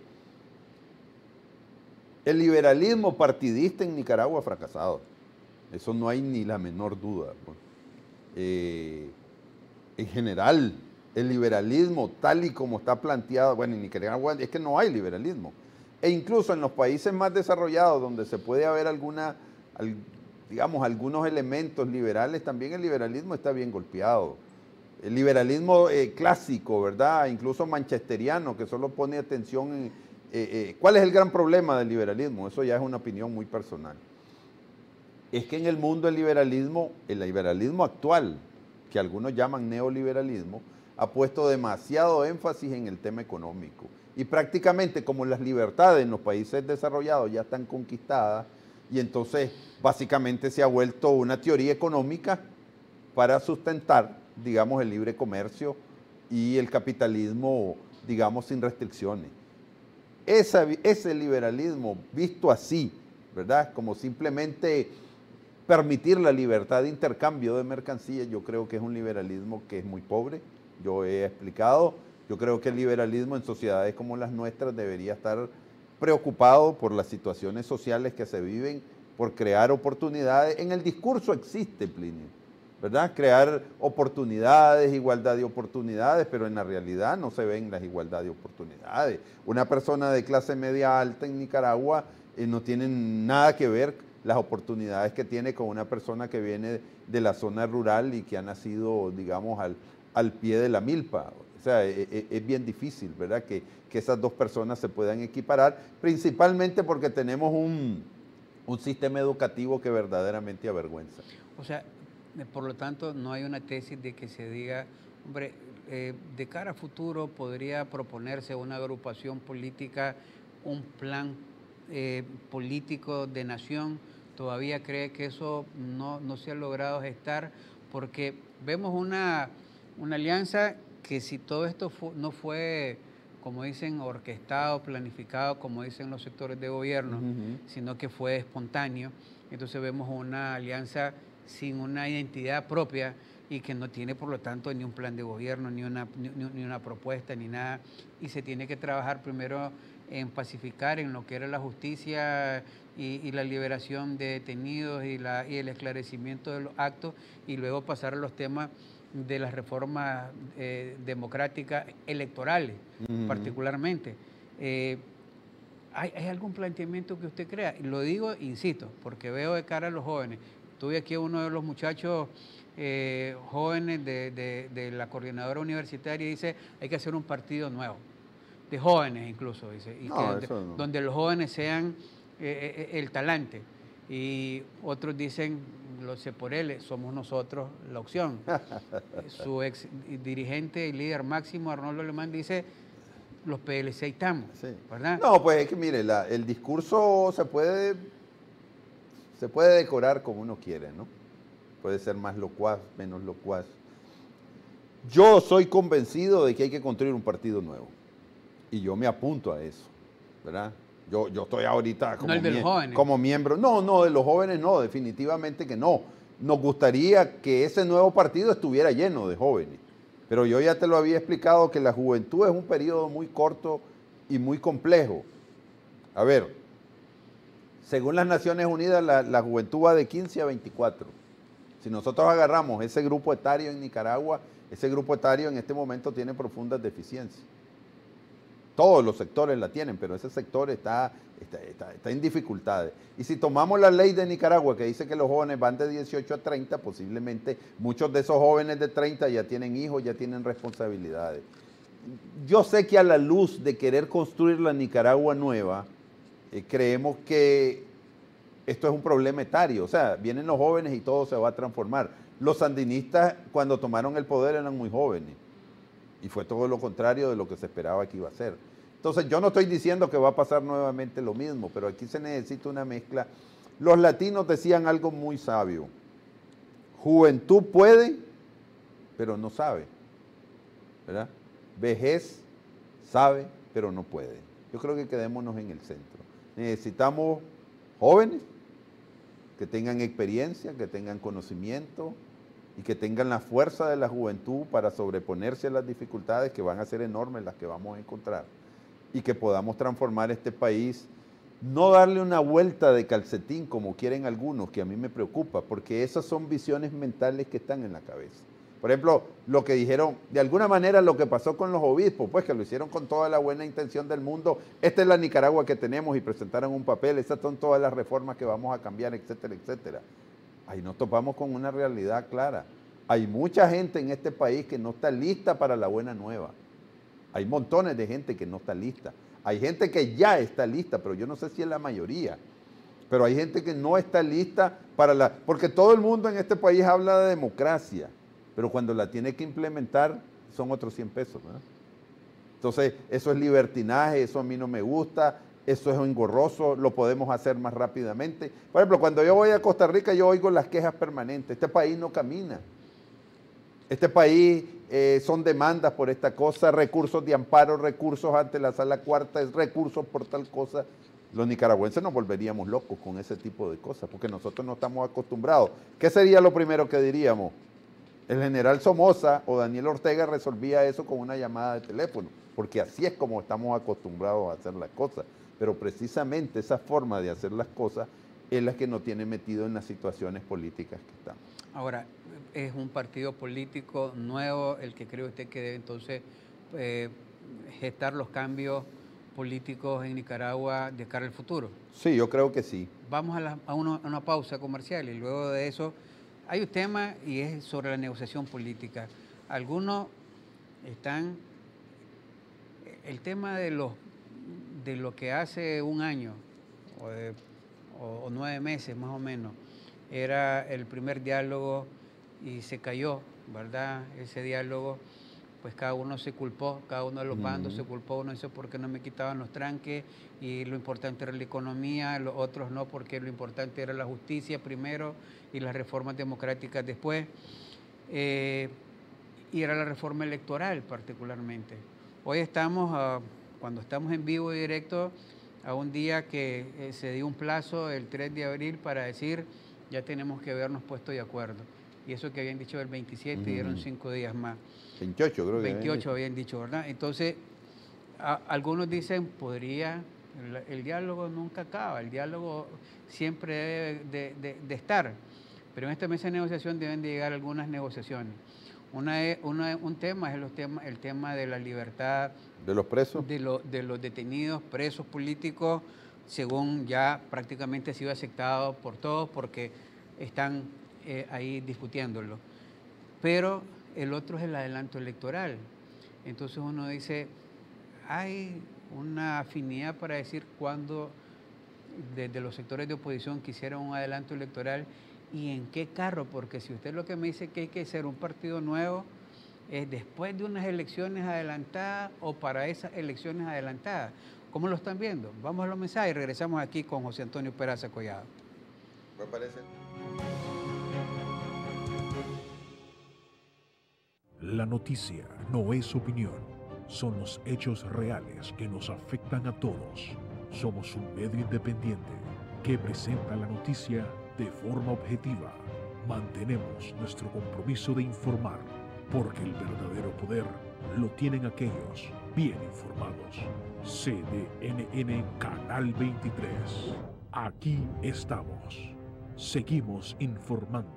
el liberalismo partidista en Nicaragua ha fracasado. Eso no hay ni la menor duda. Pues. Eh, en general, el liberalismo tal y como está planteado, bueno, en Nicaragua es que no hay liberalismo. E incluso en los países más desarrollados, donde se puede haber alguna, al, digamos, algunos elementos liberales, también el liberalismo está bien golpeado. El liberalismo eh, clásico, ¿verdad? Incluso manchesteriano, que solo pone atención en... Eh, eh, ¿Cuál es el gran problema del liberalismo? Eso ya es una opinión muy personal. Es que en el mundo el liberalismo, el liberalismo actual, que algunos llaman neoliberalismo, ha puesto demasiado énfasis en el tema económico. Y prácticamente como las libertades en los países desarrollados ya están conquistadas, y entonces básicamente se ha vuelto una teoría económica para sustentar, digamos, el libre comercio y el capitalismo, digamos, sin restricciones. Esa, ese liberalismo visto así, ¿verdad? Como simplemente permitir la libertad de intercambio de mercancías, yo creo que es un liberalismo que es muy pobre. Yo he explicado, yo creo que el liberalismo en sociedades como las nuestras debería estar preocupado por las situaciones sociales que se viven, por crear oportunidades. En el discurso existe, Plinio, ¿verdad? Crear oportunidades, igualdad de oportunidades, pero en la realidad no se ven las igualdad de oportunidades. Una persona de clase media alta en Nicaragua eh, no tiene nada que ver las oportunidades que tiene con una persona que viene de la zona rural y que ha nacido, digamos, al, al pie de la milpa. O sea, es, es bien difícil, ¿verdad?, que, que esas dos personas se puedan equiparar, principalmente porque tenemos un, un sistema educativo que verdaderamente avergüenza. O sea, por lo tanto, no hay una tesis de que se diga, hombre, eh, de cara a futuro podría proponerse una agrupación política, un plan eh, político de nación. Todavía cree que eso no, no se ha logrado gestar, porque vemos una, una alianza que, si todo esto fu no fue, como dicen, orquestado, planificado, como dicen los sectores de gobierno, uh-huh. sino que fue espontáneo, entonces vemos una alianza sin una identidad propia y que no tiene, por lo tanto, ni un plan de gobierno, ni una, ni, ni una propuesta, ni nada, y se tiene que trabajar primero en pacificar en lo que era la justicia y, y la liberación de detenidos y, la, y el esclarecimiento de los actos, y luego pasar a los temas de las reformas eh, democráticas electorales, uh-huh. particularmente. Eh, ¿hay, ¿Hay algún planteamiento que usted crea? Y lo digo, insisto, porque veo de cara a los jóvenes. Tuve aquí a uno de los muchachos eh, jóvenes de, de, de la coordinadora universitaria y dice, hay que hacer un partido nuevo, de jóvenes incluso, dice, y no, que donde, no. donde los jóvenes sean eh, eh, el talante. Y otros dicen, los ceporeles, somos nosotros la opción. Su ex dirigente y líder máximo, Arnoldo Alemán, dice, los P L C estamos, sí. ¿verdad? No, pues es que mire, la, el discurso se puede, se puede decorar como uno quiere, ¿no? Puede ser más locuaz, menos locuaz. Yo soy convencido de que hay que construir un partido nuevo. Y yo me apunto a eso, ¿verdad? Yo, yo estoy ahorita como, no el de los jóvenes. como miembro. No, no, de los jóvenes no, definitivamente que no. Nos gustaría que ese nuevo partido estuviera lleno de jóvenes. Pero yo ya te lo había explicado que la juventud es un periodo muy corto y muy complejo. A ver, según las Naciones Unidas, la, la juventud va de quince a veinticuatro. Si nosotros agarramos ese grupo etario en Nicaragua, ese grupo etario en este momento tiene profundas deficiencias. Todos los sectores la tienen, pero ese sector está, está, está, está en dificultades. Y si tomamos la ley de Nicaragua que dice que los jóvenes van de dieciocho a treinta, posiblemente muchos de esos jóvenes de treinta ya tienen hijos, ya tienen responsabilidades. Yo sé que a la luz de querer construir la Nicaragua nueva, eh, creemos que esto es un problema etario. O sea, vienen los jóvenes y todo se va a transformar. Los sandinistas, cuando tomaron el poder, eran muy jóvenes. Y fue todo lo contrario de lo que se esperaba que iba a ser. Entonces, yo no estoy diciendo que va a pasar nuevamente lo mismo, pero aquí se necesita una mezcla. Los latinos decían algo muy sabio. Juventud puede, pero no sabe, ¿verdad? Vejez sabe, pero no puede. Yo creo que quedémonos en el centro. Necesitamos jóvenes que tengan experiencia, que tengan conocimiento y que tengan la fuerza de la juventud para sobreponerse a las dificultades que van a ser enormes las que vamos a encontrar y que podamos transformar este país, no darle una vuelta de calcetín como quieren algunos, que a mí me preocupa, porque esas son visiones mentales que están en la cabeza. Por ejemplo, lo que dijeron, de alguna manera lo que pasó con los obispos, pues que lo hicieron con toda la buena intención del mundo, esta es la Nicaragua que tenemos y presentaron un papel, estas son todas las reformas que vamos a cambiar, etcétera, etcétera. Ahí nos topamos con una realidad clara. Hay mucha gente en este país que no está lista para la buena nueva. Hay montones de gente que no está lista. Hay gente que ya está lista, pero yo no sé si es la mayoría. Pero hay gente que no está lista para la... Porque todo el mundo en este país habla de democracia, pero cuando la tiene que implementar son otros cien pesos, ¿verdad? Entonces, eso es libertinaje, eso a mí no me gusta, eso es engorroso, lo podemos hacer más rápidamente. Por ejemplo, cuando yo voy a Costa Rica, yo oigo las quejas permanentes. Este país no camina. Este país eh, son demandas por esta cosa, recursos de amparo, recursos ante la sala cuarta, recursos por tal cosa. Los nicaragüenses nos volveríamos locos con ese tipo de cosas, porque nosotros no estamos acostumbrados. ¿Qué sería lo primero que diríamos? El general Somoza o Daniel Ortega resolvía eso con una llamada de teléfono, porque así es como estamos acostumbrados a hacer las cosas. Pero precisamente esa forma de hacer las cosas es la que nos tiene metido en las situaciones políticas que estamos. Ahora, es un partido político nuevo el que cree usted que debe entonces eh, gestar los cambios políticos en Nicaragua de cara al futuro. Sí, yo creo que sí. Vamos a, la, a, una, a una pausa comercial y luego de eso hay un tema y es sobre la negociación política. Algunos están... El tema de, los, de lo que hace un año o, de, o, o nueve meses más o menos era el primer diálogo y se cayó, ¿verdad? Ese diálogo, pues cada uno se culpó, cada uno de los bandos uh-huh. se culpó, uno dice por qué no me quitaban los tranques y lo importante era la economía, los otros no, porque lo importante era la justicia primero y las reformas democráticas después, eh, y era la reforma electoral particularmente. Hoy estamos, uh, cuando estamos en vivo y directo, a un día que eh, se dio un plazo, el tres de abril, para decir ya tenemos que habernos puesto de acuerdo. Y eso que habían dicho el veintisiete, uh-huh. dieron cinco días más. veintiocho creo que veintiocho habían dicho, ¿verdad? Entonces, a, algunos dicen, podría, el, el diálogo nunca acaba, el diálogo siempre debe de, de, de estar, pero en esta mesa de negociación deben de llegar algunas negociaciones. Una, es, una, un tema es los tema, el tema de la libertad. ¿De los presos? De, lo, de los detenidos, presos políticos, según ya prácticamente ha sido aceptado por todos porque están eh, ahí discutiéndolo. Pero el otro es el adelanto electoral. Entonces uno dice, hay una afinidad para decir cuándo desde los sectores de oposición quisieran un adelanto electoral y en qué carro, porque si usted lo que me dice que hay que ser un partido nuevo es después de unas elecciones adelantadas o para esas elecciones adelantadas. ¿Cómo lo están viendo? Vamos a los mensajes y regresamos aquí con José Antonio Peraza Collado. ¿Me parece? La noticia no es opinión, son los hechos reales que nos afectan a todos. Somos un medio independiente que presenta la noticia de forma objetiva. Mantenemos nuestro compromiso de informar, porque el verdadero poder lo tienen aquellos bien informados. C D N N Canal veintitrés. Aquí estamos. Seguimos informando.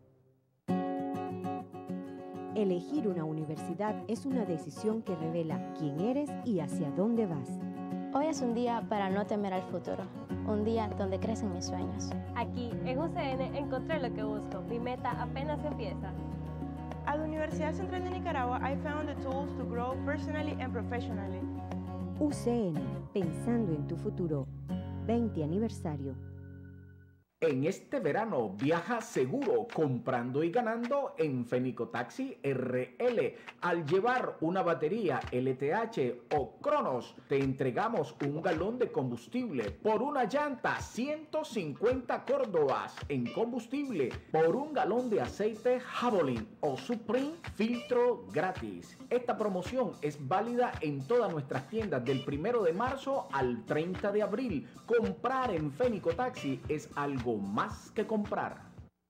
Elegir una universidad es una decisión que revela quién eres y hacia dónde vas. Hoy es un día para no temer al futuro, un día donde crecen mis sueños. Aquí, en U C N, encontré lo que busco. Mi meta apenas empieza. At la Universidad Central de Nicaragua, I found the tools to grow personally and professionally. U C N, pensando en tu futuro. veinte aniversario. En este verano viaja seguro comprando y ganando en Fenicotaxi R L. Al llevar una batería L T H o Cronos, te entregamos un galón de combustible por una llanta, ciento cincuenta córdobas en combustible, por un galón de aceite Javelin o Supreme, filtro gratis. Esta promoción es válida en todas nuestras tiendas del primero de marzo al treinta de abril. Comprar en Fenicotaxi es algo más que comprar.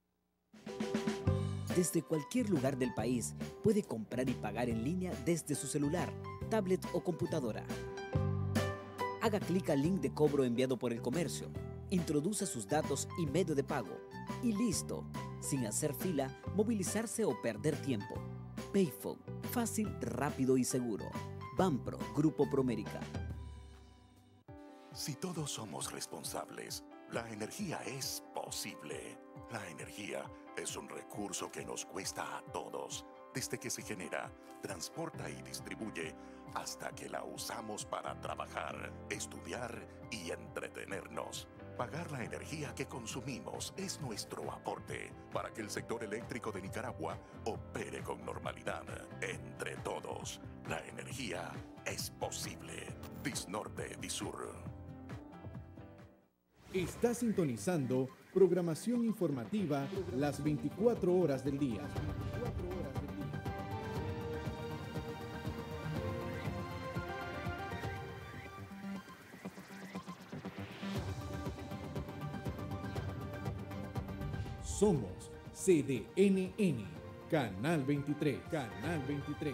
Desde cualquier lugar del país puede comprar y pagar en línea desde su celular, tablet o computadora. Haga clic al link de cobro enviado por el comercio, introduza sus datos y medio de pago y listo, sin hacer fila, movilizarse o perder tiempo. Payphone, fácil, rápido y seguro. Banpro, Grupo Promérica. Si todos somos responsables, la energía es posible. La energía es un recurso que nos cuesta a todos, desde que se genera, transporta y distribuye, hasta que la usamos para trabajar, estudiar y entretenernos. Pagar la energía que consumimos es nuestro aporte para que el sector eléctrico de Nicaragua opere con normalidad. Entre todos, la energía es posible. Disnorte, Disur. Está sintonizando programación informativa las veinticuatro horas del día. Somos C D N N, Canal veintitrés, Canal veintitrés.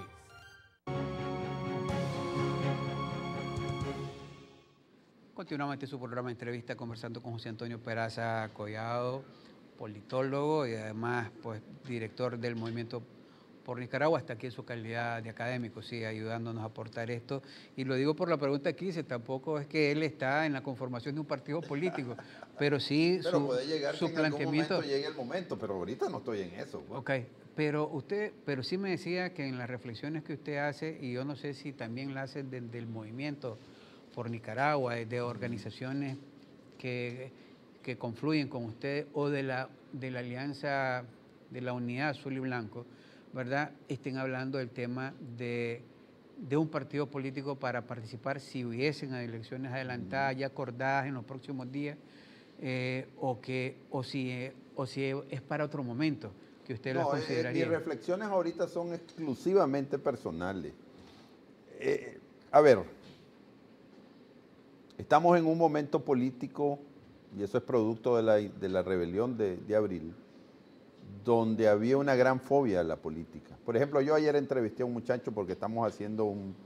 Continuamos este su programa de entrevista conversando con José Antonio Peraza Collado, politólogo y además pues director del Movimiento por Nicaragua, hasta aquí en su calidad de académico, sí, ayudándonos a aportar esto. Y lo digo por la pregunta que hice, tampoco es que él está en la conformación de un partido político, pero sí pero su, puede llegar su que planteamiento. En algún momento llegue el momento, pero ahorita no estoy en eso. Pues. Ok, pero usted, pero sí me decía que en las reflexiones que usted hace, y yo no sé si también la hace desde el Movimiento por Nicaragua, de organizaciones que, que confluyen con usted o de la, de la Alianza de la Unidad Azul y Blanco, ¿verdad? Estén hablando del tema de, de un partido político para participar si hubiesen elecciones adelantadas, ya acordadas en los próximos días, eh, o, que, o, si, o si es para otro momento que usted no, las consideraría. Eh, mis reflexiones ahorita son exclusivamente personales. Eh, a ver, estamos en un momento político, y eso es producto de la, de la rebelión de, de abril, donde había una gran fobia a la política. Por ejemplo, yo ayer entrevisté a un muchacho porque estamos haciendo un,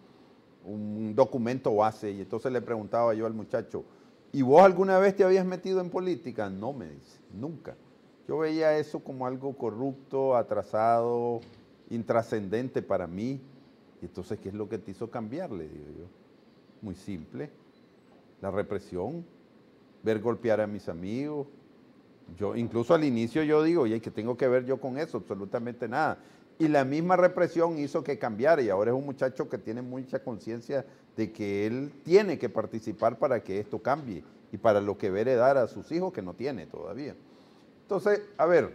un documento base, y entonces le preguntaba yo al muchacho, ¿y vos alguna vez te habías metido en política? No, me dice, nunca. Yo veía eso como algo corrupto, atrasado, intrascendente para mí. Y entonces, ¿qué es lo que te hizo cambiar? Le digo yo. Muy simple. La represión, ver golpear a mis amigos. Yo, incluso al inicio yo digo, oye, ¿qué tengo que ver yo con eso? Absolutamente nada. Y la misma represión hizo que cambiara, y ahora es un muchacho que tiene mucha conciencia de que él tiene que participar para que esto cambie y para lo que va a heredar a sus hijos, que no tiene todavía. Entonces, a ver,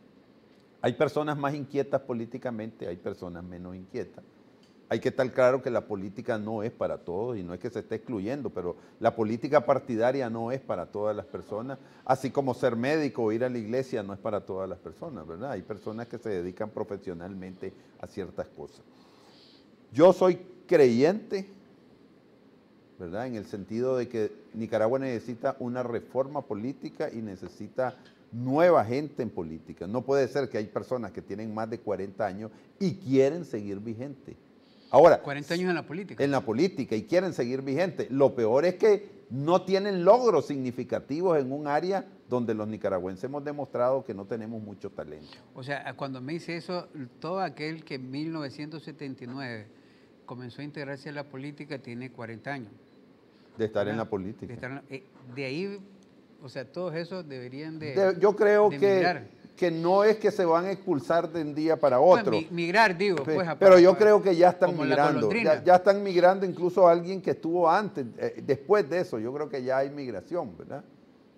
hay personas más inquietas políticamente, hay personas menos inquietas. Hay que estar claro que la política no es para todos, y no es que se esté excluyendo, pero la política partidaria no es para todas las personas, así como ser médico o ir a la iglesia no es para todas las personas, ¿verdad? Hay personas que se dedican profesionalmente a ciertas cosas. Yo soy creyente, ¿verdad? En el sentido de que Nicaragua necesita una reforma política y necesita nueva gente en política. No puede ser que hay personas que tienen más de cuarenta años y quieren seguir vigentes. Ahora, cuarenta años en la política. En la política y quieren seguir vigentes. Lo peor es que no tienen logros significativos en un área donde los nicaragüenses hemos demostrado que no tenemos mucho talento. O sea, cuando me dice eso, todo aquel que en mil novecientos setenta y nueve comenzó a integrarse a la política tiene cuarenta años. De estar ¿verdad? En la política. De, estar, eh, de ahí, o sea, todos esos deberían de de, Yo creo de que... migrar. que no es que se van a expulsar de un día para otro. Pues, migrar, digo. Pues, pero para, yo para, creo que ya están migrando. Ya, ya están migrando incluso a alguien que estuvo antes, eh, después de eso. Yo creo que ya hay migración, ¿verdad?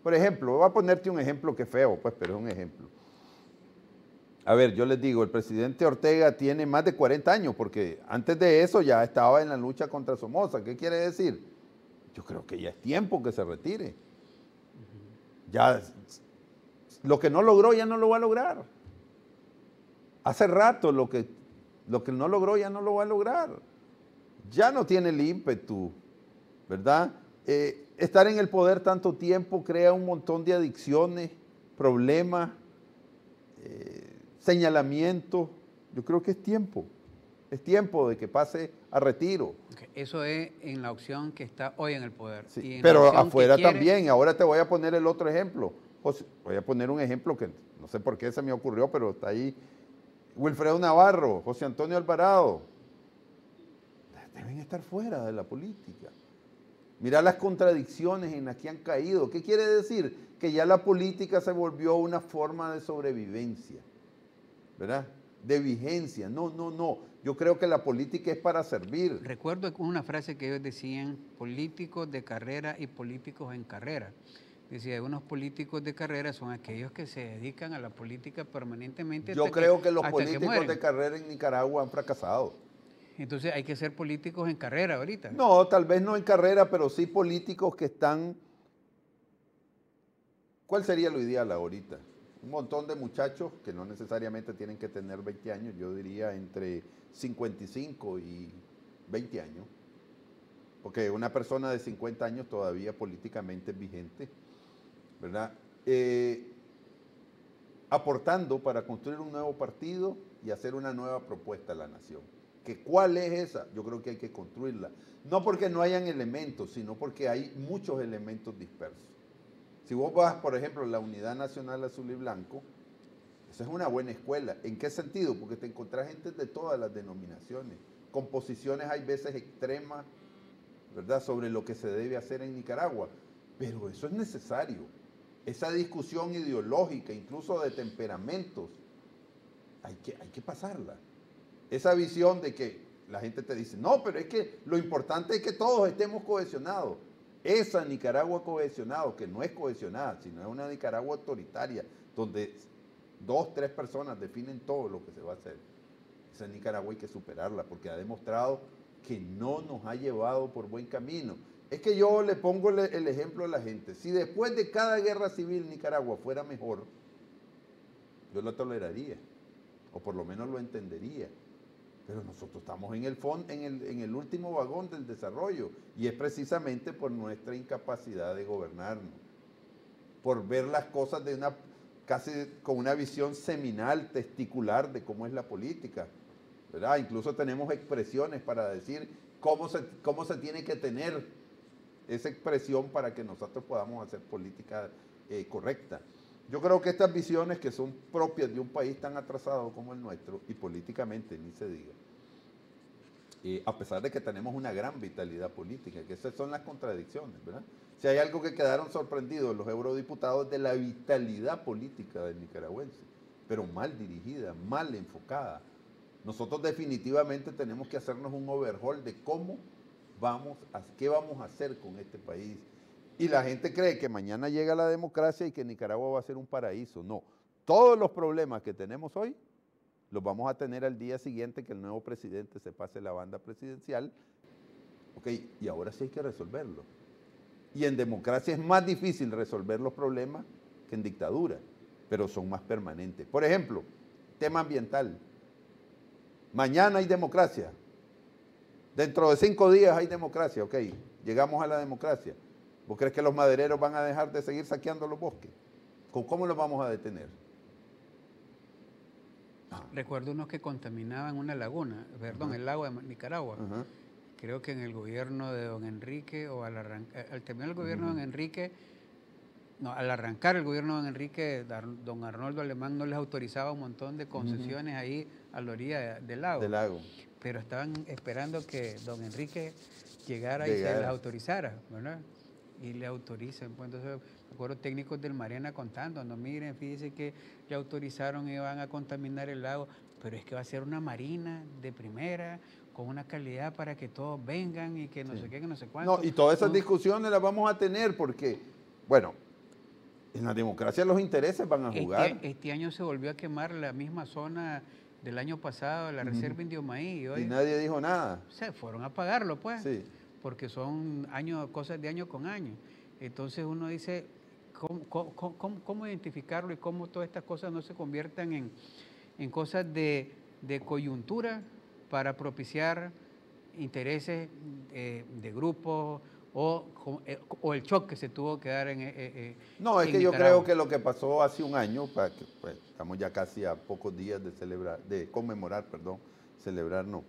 Por ejemplo, voy a ponerte un ejemplo que feo, pues, pero es un ejemplo. A ver, yo les digo, el presidente Ortega tiene más de cuarenta años, porque antes de eso ya estaba en la lucha contra Somoza. ¿Qué quiere decir? Yo creo que ya es tiempo que se retire. Ya, lo que no logró ya no lo va a lograr. Hace rato lo que, lo que no logró ya no lo va a lograr. Ya no tiene el ímpetu, ¿verdad? Eh, estar en el poder tanto tiempo crea un montón de adicciones, problemas, eh, señalamientos. Yo creo que es tiempo, es tiempo de que pase a retiro. Okay. Eso es en la opción que está hoy en el poder. Sí, y en pero la afuera quiere... también. Ahora te voy a poner el otro ejemplo. José, voy a poner un ejemplo que no sé por qué se me ocurrió, pero está ahí. Wilfredo Navarro, José Antonio Alvarado, deben estar fuera de la política. Mira las contradicciones en las que han caído. ¿Qué quiere decir? Que ya la política se volvió una forma de sobrevivencia, ¿verdad? De vigencia. No, no, no. Yo creo que la política es para servir. Recuerdo una frase que ellos decían, políticos de carrera y políticos en carrera. Decía, unos políticos de carrera son aquellos que se dedican a la política permanentemente. Yo creo que, que los que políticos de carrera en Nicaragua han fracasado. Entonces hay que ser políticos en carrera ahorita. No, tal vez no en carrera, pero sí políticos que están... ¿Cuál sería lo ideal ahorita? Un montón de muchachos que no necesariamente tienen que tener veinte años, yo diría entre cincuenta y cinco y veinte años. Porque una persona de cincuenta años todavía políticamente es vigente, ¿verdad? Eh, aportando para construir un nuevo partido y hacer una nueva propuesta a la nación. ¿Que ¿Cuál es esa? Yo creo que hay que construirla. No porque no hayan elementos, sino porque hay muchos elementos dispersos. Si vos vas, por ejemplo, a la Unidad Nacional Azul y Blanco, esa es una buena escuela. ¿En qué sentido? Porque te encontrás gente de todas las denominaciones, con posiciones hay veces extremas, ¿verdad?, sobre lo que se debe hacer en Nicaragua. Pero eso es necesario. Esa discusión ideológica, incluso de temperamentos, hay que, hay que pasarla. Esa visión de que la gente te dice, no, pero es que lo importante es que todos estemos cohesionados. Esa Nicaragua cohesionada, que no es cohesionada, sino es una Nicaragua autoritaria, donde dos, tres personas definen todo lo que se va a hacer. Esa Nicaragua hay que superarla, porque ha demostrado que no nos ha llevado por buen camino. Es que yo le pongo el, el ejemplo a la gente. Si después de cada guerra civil Nicaragua fuera mejor, yo lo toleraría, o por lo menos lo entendería. Pero nosotros estamos en el, fond, en, el, en el último vagón del desarrollo, y es precisamente por nuestra incapacidad de gobernarnos, por ver las cosas de una, casi con una visión seminal, testicular de cómo es la política, ¿verdad? Incluso tenemos expresiones para decir cómo se, cómo se tiene que tener esa expresión para que nosotros podamos hacer política eh, correcta. Yo creo que estas visiones que son propias de un país tan atrasado como el nuestro, y políticamente ni se diga, eh, a pesar de que tenemos una gran vitalidad política, que esas son las contradicciones, ¿verdad? Si hay algo que quedaron sorprendidos los eurodiputados de la vitalidad política del nicaragüense, pero mal dirigida, mal enfocada. Nosotros definitivamente tenemos que hacernos un overhaul de cómo vamos a, qué vamos a hacer con este país. Y la gente cree que mañana llega la democracia y que Nicaragua va a ser un paraíso. No, todos los problemas que tenemos hoy los vamos a tener al día siguiente que el nuevo presidente se pase la banda presidencial. Ok, y ahora sí hay que resolverlo. Y en democracia es más difícil resolver los problemas que en dictadura, pero son más permanentes. Por ejemplo, tema ambiental. Mañana hay democracia. Dentro de cinco días hay democracia, ok, llegamos a la democracia. ¿Vos crees que los madereros van a dejar de seguir saqueando los bosques? ¿Cómo los vamos a detener? Ah. Recuerdo unos que contaminaban una laguna, perdón, uh-huh. el lago de Nicaragua. Uh-huh. Creo que en el gobierno de don Enrique, o al, arrancar, al terminar el gobierno uh-huh. de don Enrique, no, al arrancar el gobierno de don Enrique, don Arnoldo Alemán no les autorizaba un montón de concesiones uh-huh. ahí a la orilla del lago. Del lago. Pero estaban esperando que don Enrique llegara Llegara. y se les autorizara, ¿verdad? Y le autorizan. Pues entonces, me acuerdo técnicos del Marena contando, no miren, fíjense que le autorizaron y van a contaminar el lago, pero es que va a ser una marina de primera, con una calidad para que todos vengan y que no sí. sé qué, que no sé cuánto. No, y todas esas discusiones las vamos a tener porque, bueno, En la democracia los intereses van a jugar. Este, este año se volvió a quemar la misma zona del año pasado, la reserva uh-huh. Indio Maíz. Y, hoy, y nadie dijo nada. Se fueron a pagarlo, pues, sí. porque son años, cosas de año con año. Entonces uno dice, ¿cómo, cómo, cómo, cómo identificarlo y cómo todas estas cosas no se conviertan en, en cosas de, de coyuntura para propiciar intereses eh, de grupos o, o el shock que se tuvo que dar en eh, No, es en que yo Nicaragua. creo que lo que pasó hace un año, para que, pues, estamos ya casi a pocos días de celebrar, de conmemorar, perdón, celebrar no.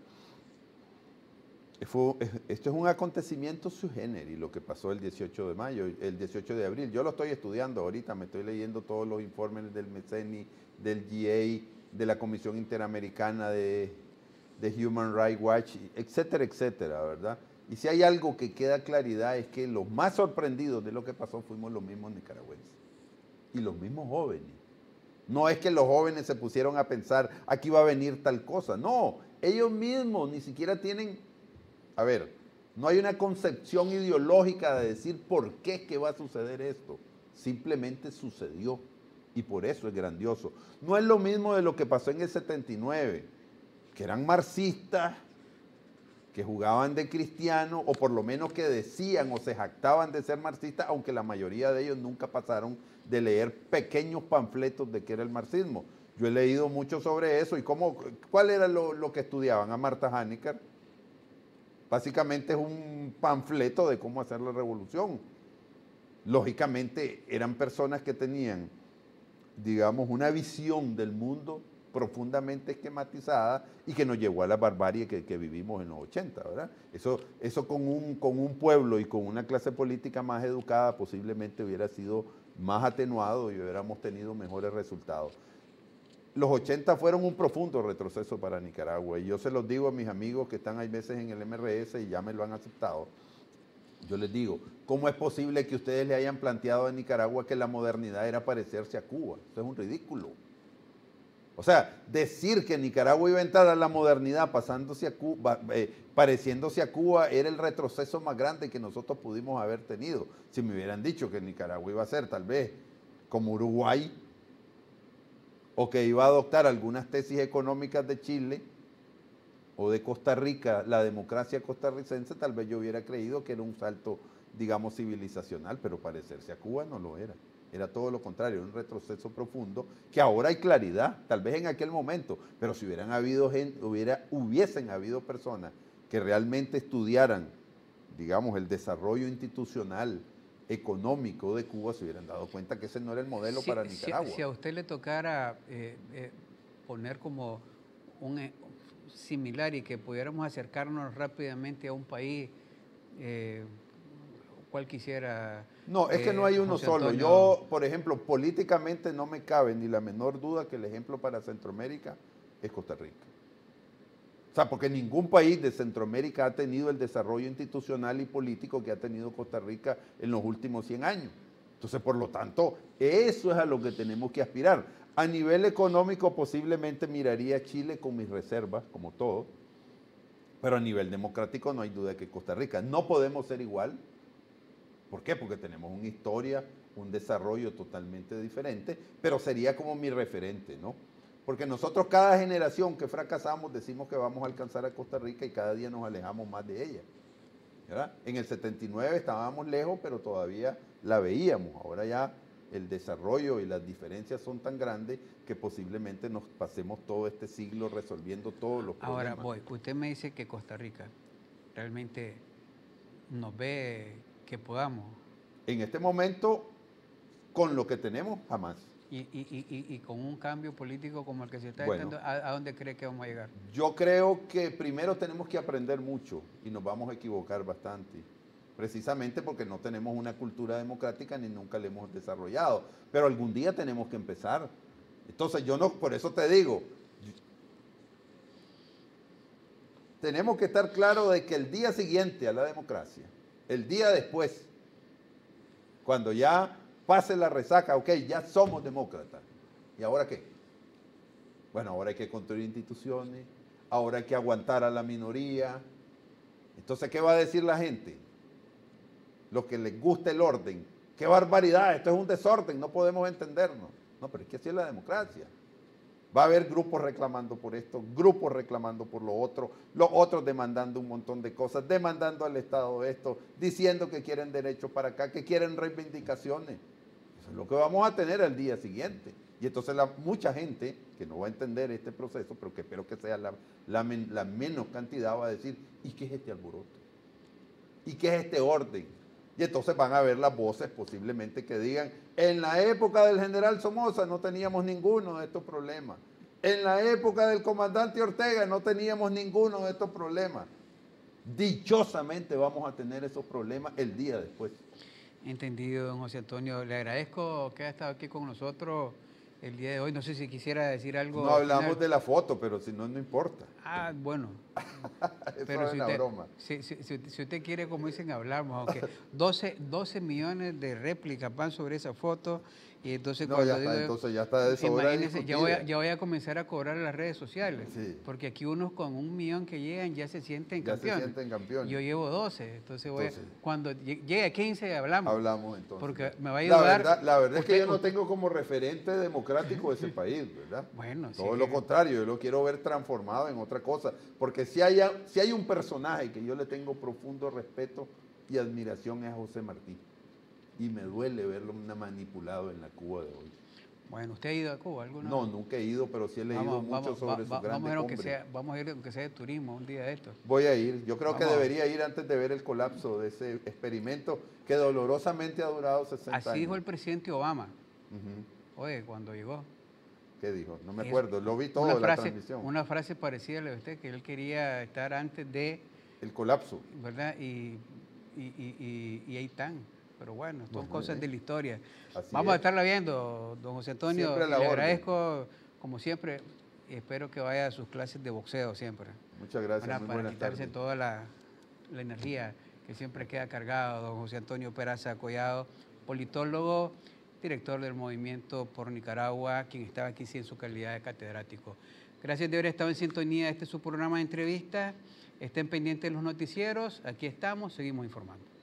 Fue, esto es un acontecimiento sui generis, lo que pasó el dieciocho de mayo, el dieciocho de abril. Yo lo estoy estudiando ahorita, me estoy leyendo todos los informes del M C N I, del G A, de la Comisión Interamericana de, de Human Rights Watch, etcétera, etcétera, ¿verdad? Y si hay algo que queda claridad es que los más sorprendidos de lo que pasó fuimos los mismos nicaragüenses y los mismos jóvenes. No es que los jóvenes se pusieron a pensar, aquí va a venir tal cosa. No, ellos mismos ni siquiera tienen, a ver, no hay una concepción ideológica de decir por qué es que va a suceder esto. Simplemente sucedió y por eso es grandioso. No es lo mismo de lo que pasó en el setenta y nueve, que eran marxistas, que jugaban de cristiano, o por lo menos que decían o se jactaban de ser marxistas, aunque la mayoría de ellos nunca pasaron de leer pequeños panfletos de qué era el marxismo. Yo he leído mucho sobre eso, y cómo, ¿cuál era lo, lo que estudiaban? A Marta Hanecker. Básicamente es un panfleto de cómo hacer la revolución. Lógicamente eran personas que tenían, digamos, una visión del mundo profundamente esquematizada y que nos llevó a la barbarie que, que vivimos en los ochenta, ¿verdad? Eso, eso con, un, con un pueblo y con una clase política más educada posiblemente hubiera sido más atenuado y hubiéramos tenido mejores resultados. Los ochenta fueron un profundo retroceso para Nicaragua, y yo se los digo a mis amigos que están hay veces en el M R S y ya me lo han aceptado. Yo les digo, ¿cómo es posible que ustedes le hayan planteado a Nicaragua que la modernidad era parecerse a Cuba? Eso es un ridículo. O sea, decir que Nicaragua iba a entrar a la modernidad pasándose a Cuba, eh, pareciéndose a Cuba era el retroceso más grande que nosotros pudimos haber tenido. Si me hubieran dicho que Nicaragua iba a ser tal vez como Uruguay, o que iba a adoptar algunas tesis económicas de Chile o de Costa Rica, la democracia costarricense, tal vez yo hubiera creído que era un salto, digamos, civilizacional, pero parecerse a Cuba no lo era. Era todo lo contrario, un retroceso profundo, que ahora hay claridad, tal vez en aquel momento, pero si hubieran habido gente, hubiera, hubiesen habido personas que realmente estudiaran, digamos, el desarrollo institucional, económico de Cuba, se hubieran dado cuenta que ese no era el modelo si, para Nicaragua. Si, si a usted le tocara eh, eh, poner como un eh, similar y que pudiéramos acercarnos rápidamente a un país, eh, ¿cuál quisiera? No, es que no hay uno solo. Yo, por ejemplo, políticamente no me cabe ni la menor duda que el ejemplo para Centroamérica es Costa Rica. O sea, porque ningún país de Centroamérica ha tenido el desarrollo institucional y político que ha tenido Costa Rica en los últimos cien años. Entonces, por lo tanto, eso es a lo que tenemos que aspirar. A nivel económico, posiblemente miraría a Chile con mis reservas, como todo, pero a nivel democrático no hay duda que Costa Rica. No podemos ser igual. ¿Por qué? Porque tenemos una historia, un desarrollo totalmente diferente, pero sería como mi referente, ¿no? Porque nosotros cada generación que fracasamos decimos que vamos a alcanzar a Costa Rica y cada día nos alejamos más de ella, ¿verdad? En el setenta y nueve estábamos lejos, pero todavía la veíamos. Ahora ya el desarrollo y las diferencias son tan grandes que posiblemente nos pasemos todo este siglo resolviendo todos los problemas. Ahora voy, usted me dice que Costa Rica realmente nos ve que podamos. En este momento, con lo que tenemos, jamás. Y, y, y, y con un cambio político como el que se está bueno, dando, ¿a, ¿a dónde cree que vamos a llegar? Yo creo que primero tenemos que aprender mucho y nos vamos a equivocar bastante, precisamente porque no tenemos una cultura democrática ni nunca la hemos desarrollado, pero algún día tenemos que empezar. Entonces yo no, por eso te digo, tenemos que estar claros de que el día siguiente a la democracia, el día después, cuando ya pase la resaca, ok, ya somos demócratas. ¿Y ahora qué? Bueno, ahora hay que construir instituciones, ahora hay que aguantar a la minoría. Entonces, ¿qué va a decir la gente? Los que les gusta el orden, ¡Qué barbaridad! Esto es un desorden, no podemos entendernos. No, pero es que así es la democracia. Va a haber grupos reclamando por esto, grupos reclamando por lo otro, los otros demandando un montón de cosas, demandando al Estado esto, diciendo que quieren derechos para acá, que quieren reivindicaciones. Eso es lo que vamos a tener al día siguiente. Y entonces la, mucha gente que no va a entender este proceso, pero que espero que sea la, la, men, la menos cantidad, va a decir, ¿y qué es este alboroto? ¿Y qué es este orden? Y entonces van a ver las voces posiblemente que digan, en la época del general Somoza no teníamos ninguno de estos problemas. En la época del comandante Ortega no teníamos ninguno de estos problemas. Dichosamente vamos a tener esos problemas el día después. Entendido, don José Antonio. Le agradezco que haya estado aquí con nosotros el día de hoy. No sé si quisiera decir algo. No hablamos final. de la foto, pero si no, no importa. Ah, bueno. Eso pero es si una usted, broma. Si, si, si, si usted quiere, como dicen, hablamos. Aunque doce, doce millones de réplicas van sobre esa foto. Y entonces, no, cuando ya está, digo, entonces ya está de esa hora imagínense, ya voy, a, ya voy a comenzar a cobrar en las redes sociales. Sí. Porque aquí unos con un millón que llegan ya se sienten ya campeones. se sienten campeones. Yo llevo doce. Entonces, voy entonces a, cuando llegue a quince hablamos. Hablamos entonces. Porque me va a ayudar. La verdad, la verdad usted, es que yo no tengo como referente democrático ese país, ¿verdad? Bueno, todo sí. lo contrario, yo lo quiero ver transformado en otra cosa. Porque si hay, si hay un personaje que yo le tengo profundo respeto y admiración es a José Martí. Y me duele verlo manipulado en la Cuba de hoy. Bueno, ¿usted ha ido a Cuba alguna No, vez? nunca he ido, pero sí he leído vamos, mucho vamos, sobre va, sus va, grandes vamos a, ir hombres. que sea, vamos a ir aunque sea de turismo un día de esto. Voy a ir. Yo creo vamos. que debería ir antes de ver el colapso de ese experimento que dolorosamente ha durado sesenta Así años. dijo el presidente Obama. Uh-huh. Oye, cuando llegó. ¿Qué dijo? No me es, acuerdo. Lo vi todo una la frase, transmisión. Una frase parecida a la de usted, que él quería estar antes de... El colapso. ¿Verdad? Y, y, y, y, y ahí están. Pero bueno, son bueno, cosas eh. de la historia. Así Vamos es. a estarla viendo, don José Antonio. Siempre a la Le orden. agradezco, como siempre, y espero que vaya a sus clases de boxeo siempre. Muchas gracias. Para, muy para buenas quitarse tardes. toda la, la energía que siempre queda cargado. Don José Antonio Peraza Collado, politólogo, director del Movimiento por Nicaragua, quien estaba aquí sí en su calidad de catedrático. Gracias de haber estado en sintonía. Este es su programa de entrevistas. Estén pendientes de los noticieros. Aquí estamos, seguimos informando.